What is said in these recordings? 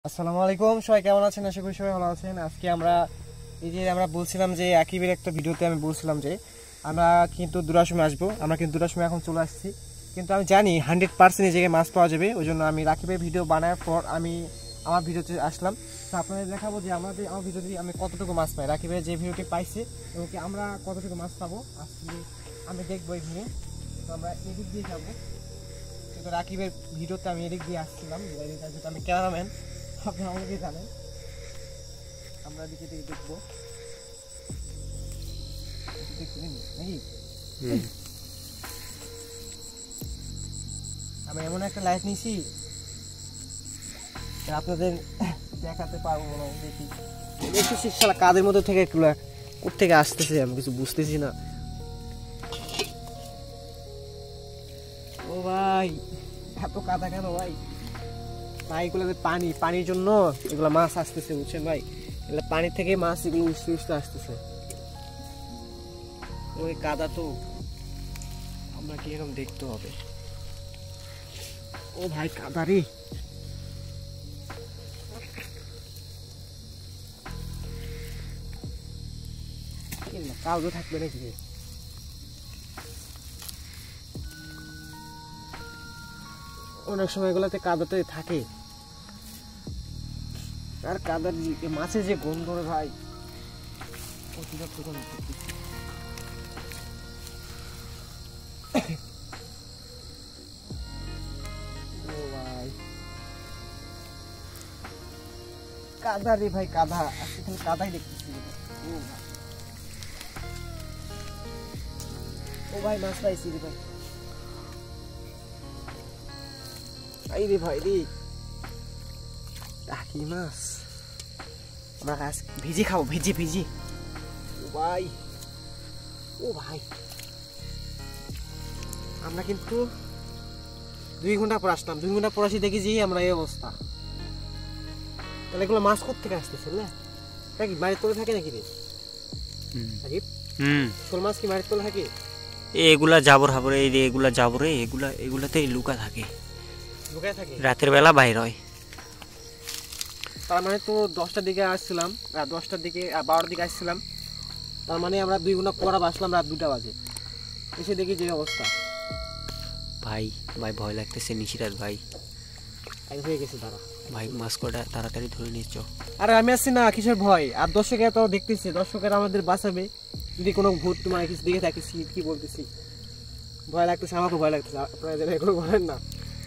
আসসালামু আলাইকুম, সবাই কেমন আছেন? আশা করি সবাই ভালো আছেন। আজকে আমরা আমরা বলছিলাম যে আকিবের একটা ভিডিওতে আমি বলছিলাম যে আমরা কিন্তু দুটার সময় আসবো। আমরা কিন্তু দুটার সময় এখন চলে আসছি, কিন্তু আমি জানি 100% এই জায়গায় মাছ পাওয়া যাবে। ওই জন্য আমি রাকিবের ভিডিও বানানোর পর আমি আমার ভিডিওতে আসলাম। তো আপনাদের দেখাবো যে আমার ভিডিওতে আমি কতটুকু মাছ পাই, রাকিবের যে ভিডিওটি পাইছে এবং কি আমরা কতটুকু মাছ পাবো আজকে আমি দেখবো এখানে। তো আমরা এদিক দিয়ে যাবো, কিন্তু রাকিবের ভিডিওতে আমি এদিক দিয়ে আসছিলাম, যেটা আমি ক্যামেরাম্যান, আপনারা অনেকেই জানেন। আমরা দিকে থেকে দেখবো নাকি। আমি এমন একটা লাইট নিয়েছি আপনাদের দেখাতে পারবো না। দেখি একটু শিক্ষা কাদের মধ্যে থেকে একটু কোথেকে আসতেছে আমি কিছু বুঝতেছি না। ও ভাই, এত কাদা কেন ভাই? ভাই এগুলো পানির জন্য এগুলো মাছ আসতেছে, বুঝছেন ভাই? এগুলো পানি থেকে মাছ এগুলো উঠতে আসতেছে। ওই কাদা তো আমরা কি এরকম দেখতে হবে। ও ভাই কাদা রে, কাউকে থাকবে নাকি? অনেক সময় এগুলাতে কাদাতে থাকে, আর কাদার মাছের যে গন্ধ রে ভাই, অতিরিক্ত গন্ধ। ও ভাই কাদা রে ভাই, কাদা আজকে কাদাই দেখতেছি। ও ভাই মাছ পাইছি রে ভাই, এই রে ভাই রে, টাকি মাছ। আমরা আজ ভিজি খাবো, ভিজি। ও ভাই, ও ভাই, আমরা কিন্তু 2 ঘন্টা পর আসলাম। 2 ঘন্টা পর আসি দেখি যে আমরা এই অবস্থা। তাহলে এগুলো মাছ কোথেকে আসতেছে না? নাকি বাড়ির তলে থাকে নাকি রে? শোল মাছ কি বাড়ির তলে থাকে? এগুলা জাবর হাবরে, এগুলা জাবরে, এগুলাতে লুকা থাকে, রাতের বেলা বাইর হয়। তার মানে তো 10টার দিকে আসছিলাম, 10টার দিকে 12টার দিকে আসছিলাম। তার মানে আমরা 2 ঘন্টা পর আসলাম রাত 2টা বাজে, এসে দেখি যে অবস্থা। ভাই ভাই ভয় লাগতেছে নিশিরাত ভাই, হয়ে গেছে দাঁড়া ভাই মাছ কটা তাড়াতাড়ি ধরে নিচ্ছ। আরে আমি আসছি না, কিসের ভয়? আর দর্শকেরা তো দেখতেছে, দর্শকেরা আমাদের বাঁচাবে যদি কোনো ভূত তোমার কিছু দিকে থাকে। কি বলতেছি, ভয় লাগতেছে, আমাকে ভয় লাগতেছে। আপনারা যেন এগুলো বলেন না।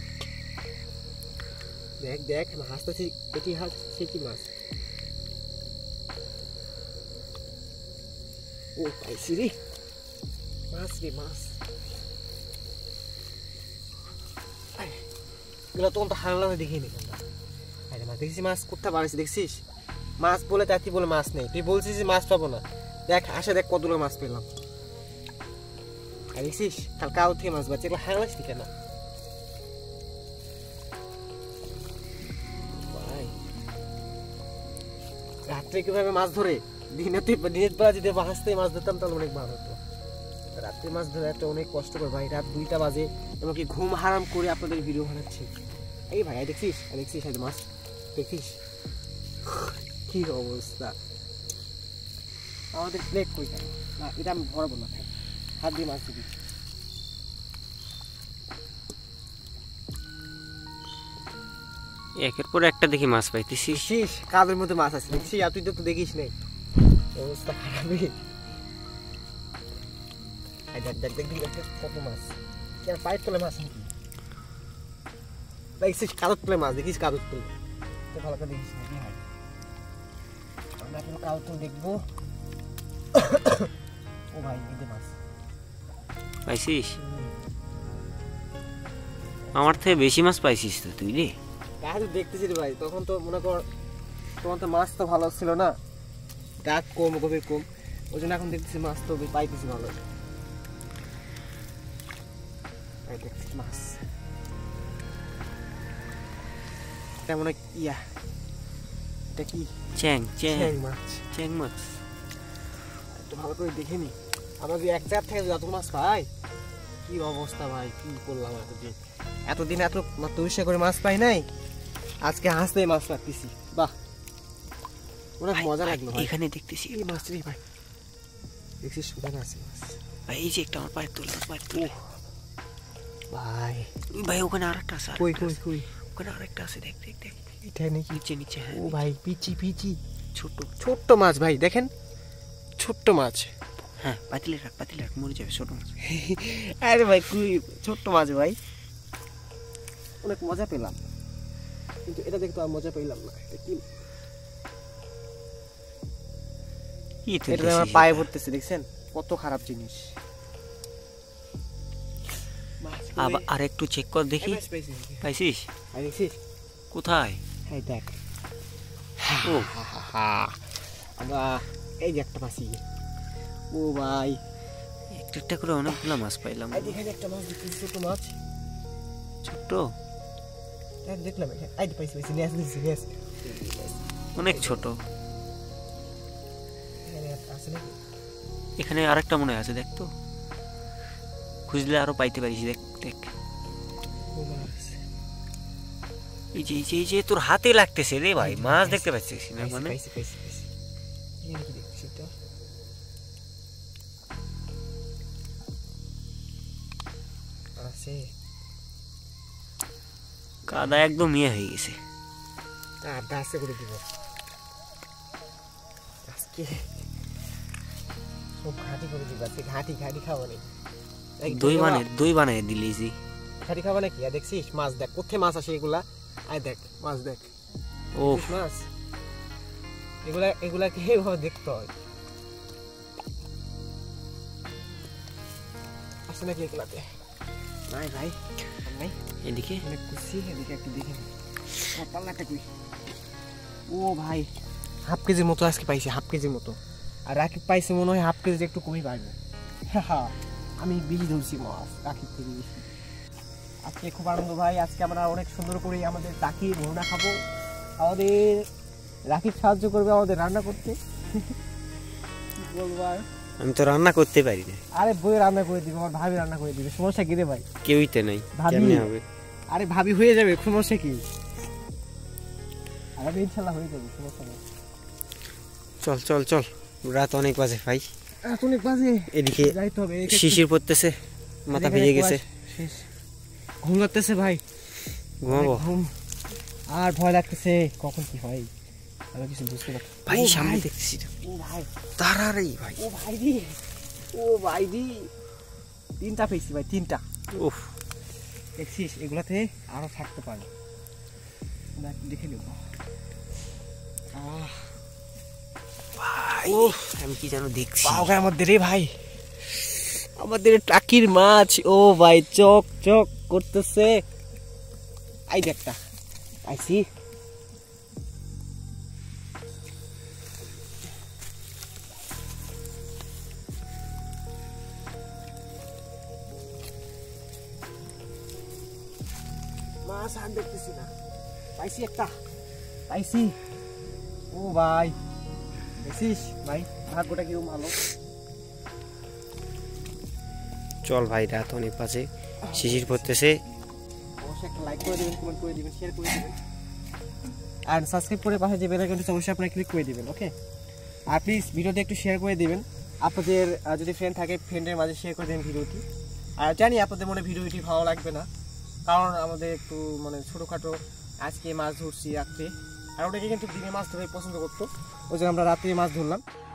দেখ হাসতেছি, এটি হাস সেটি মাছ। ও পাইছি রে মাছ, রে মাছ। এগুলো তখন তো হারলাম দেখিনি। আরে মাছ দেখছিস, মাছ কোথায় বাড়াইছি দেখছিস? মাছ বলে তাতি বলে মাছ নেই, তুই বলছিস যে মাছ পাবো না। দেখ আসে, দেখ কতগুলো মাছ পেলাম। আর দেখছিস কাল কাউ থেকে মাছ বাচ্চা, এগুলো হারলাস কেন ভাই? রাত্রে কিভাবে মাছ ধরে, দিনের বেলা যদি হাসতে মাছ ধরতাম তাহলে অনেক ভালো হতো। রাত্রে মাছ ধরে একটা অনেক কষ্ট করে ভাই, রাত 2টা বাজে এবং কি ঘুম হারাম করে আপনাদের ভিডিও বানাচ্ছি। এই ভাই দেখছিস মাছ দেখছিস কি অবস্থা? আমাদের প্লেট কই থাকে না, এটা আমি ভরাবো না, হাত দিয়ে মাছ দিবি। একের পর একটা দেখি মাছ পাইতেছি, শেষ কাদের মধ্যে মাছ আছে দেখছিস, আর তুই তো দেখিস নাই, অবস্থা খারাপই। দেখ কত মাছ, পাইপ তোলে মাছ নাকি দেখছিস? কাদর তোলে মাছ দেখিস, কাদর তোলে ভালো করে দেখিস নাকি? হয় আমরা এখন কাদর তোলে দেখবো। ও ভাই এতে মাছ পাইছিস? আমার থেকে বেশি মাছ পাইছিস তো তুই রে। দেখতেছি রে ভাই, তখন তো মনে কর তোমার তো মাছ তো ভালো ছিল না, ডাক কম, গভীর কম, ওই জন্য এখন দেখতেছি মাছ তো পাইতেছি ভালো। দেখছিস মাছ তেমন ইয়া, এটা কি? চ্যাং মাছ, চ্যাং মাছ। একটু ভালো করে দেখে নি। আমরা যদি এক জায়গা থেকে যত মাছ পাই, কি অবস্থা ভাই, কি করলাম এতদিন এত তৈরি করে মাছ পাই নাই। আজকে হাসতে মাছ রাখতেছি, বাহ অনেক মজা লাগলো ভাই। এখানে দেখতেছি এই মাছ রে ভাই, দেখছিস কোথায় আছে মাছ ভাই, এই যে একটা আমার পায়ের তলে ভাই। ভাই ওখানে আরেকটা আছে, কই কই কই, ওখানে আরেকটা আছে, দেখ দেখ দেখ, এটা নাকি? নিচে নিচে, হ্যাঁ ও ভাই পিচি পিচি, ছোট ছোট্ট মাছ ভাই, দেখেন ছোট্ট মাছ। হ্যাঁ, পাতিলে রাখ, মরে যাবে ছোট মাছ। আরে ভাই কুই ছোট্ট মাছ ভাই, অনেক মজা পেলাম, কিন্তু এটা দেখতে আর মজা পেলাম না। এটা কি? এটা আমার পায়ে পড়তেছে, দেখছেন কত খারাপ জিনিস। আবার আর একটু চেক কর দেখি, পাইছিস? দেখছিস কোথায়? হ্যাঁ দেখ, ও আমরা এই যে একটা মাছি। ও ভাই একটা একটা করে অনেকগুলো মাছ পাইলাম। এখানে একটা মাছ দেখতেছি, ছোট মাছ, ছোট্ট দেখলাম এখানে। আইডি পাইছি পাইছি, নিয়ে আসি। অনেক ছোট। আছে নাকি? এখানে আরেকটা মনে আছে, দেখ তো, খুঁজলে আরো পাইতে পারিস। দেখ দেখ, এই যে তোর হাতে লাগতেছে রে ভাই, মাছ দেখতে পাচ্ছিস না? মানে কাদা একদম ইয়ে হয়ে গেছে। আস্তে করে দিব আজকে, সব ঘাটি করে দিব আজকে। ঘাটি খাবো নাকি? দই বানায় দিলি জি, ঘাটি খাবো নাকি? আর দেখছিস মাছ, দেখ কোথায় মাছ আসে এগুলা। আয় দেখ মাছ, দেখ ও মাছ, এগুলাকে এইভাবে দেখতে হয়। আসে নাকি এগুলাতে? নাই ভাই, নাই। এদিকে অনেক খুশি, এদিকে একটু দেখে পাল্লাটা কই। ও ভাই হাফ কেজির মতো আজকে পাইছি, হাফ কেজির মতো। আর রাকিব পাইছে মনে হয় হাফ কেজি একটু কমই পাইবে। আমি বেশি ধরছি মাছ রাকিব থেকে বেশি। আজকে খুব আনন্দ ভাই, আজকে আমরা অনেক সুন্দর করে আমাদের টাকি ভুনা খাবো। আমাদের রাকিব সাহায্য করবে আমাদের রান্না করতে। বলবো আর আমি তো রান্না করতে পারি না। আরে বই রান্না করে দিবে, আমার ভাবি রান্না করে দিবে, সমস্যা কি রে ভাই? কেউই তো নাই, কেমনে হবে? আরে ভাবি হয়ে যাবে, সমস্যা কি? আরে ইনশাআল্লাহ হয়ে যাবে, সমস্যা নেই। চল চল চল, রাত অনেক বাজে ভাই, রাত অনেক বাজে, এদিকে যাইতে হবে। শিশির পড়তেছে, মাথা ভেজে গেছে, ঘুম লাগতেছে ভাই, ঘুমাবো। ঘুম আর ভয় লাগতেছে, কখন কি হয় আমি কিছু বুঝতে পারছি ভাই। সামনে দেখতেছি, ও ভাই দাঁড়া রে ভাই, ও ভাই দি, ও ভাই দি, তিনটা পেয়েছি ভাই, তিনটা। উফ, দেখছিস এগুলাতে আরো থাকতে পারে, দেখে নেব। ভাই আমি কি যেন দেখছি, আমাদের রে ভাই, আমাদের টাকির মাছ। ও ভাই চক চক করতেছে। আই দেখটা আইছি, মাছ আর দেখতেছি না, পাইছি একটা, পাইছি। ও ভাই দেখছিস ভাই, ভাগ্যটা কিরকম ভালো। চল ভাই, রাত অনেক বাজে, শিশির পড়তেছে। অবশ্যই একটা লাইক করে দিবেন, কমেন্ট করে দিবেন, শেয়ার করে দিবেন, আর সাবস্ক্রাইব করে পাশে যে বেল আইকনটা অবশ্যই আপনারা ক্লিক করে দিবেন। ওকে, আর প্লিজ ভিডিওতে একটু শেয়ার করে দিবেন। আপনাদের যদি ফ্রেন্ড থাকে, ফ্রেন্ডের মাঝে শেয়ার করে দেবেন ভিডিওটি। আর জানি আপনাদের মনে ভিডিওটি ভালো লাগবে না, কারণ আমাদের একটু মানে ছোটোখাটো আজকে মাছ ধরছি রাত্রে, আর ওটাকে কিন্তু দিনে মাছ ধরে পছন্দ করতো, ওই জন্য আমরা রাত্রে মাছ ধরলাম।